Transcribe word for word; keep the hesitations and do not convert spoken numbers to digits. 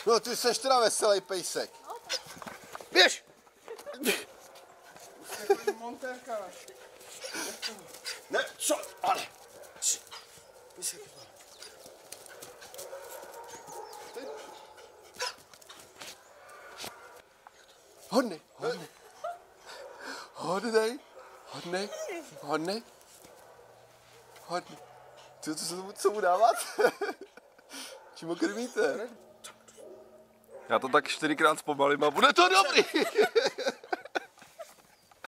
No ty seš teda veselý pejsek. Běž! Montérka. Ne, co? Ale. Hodnej, hodnej. Hodnej, hodnej, hodnej. Hodnej. Co, co, co, co mu dávat? Čím ho krmíte? Já to tak čtyřikrát zpomalím a bude to dobrý.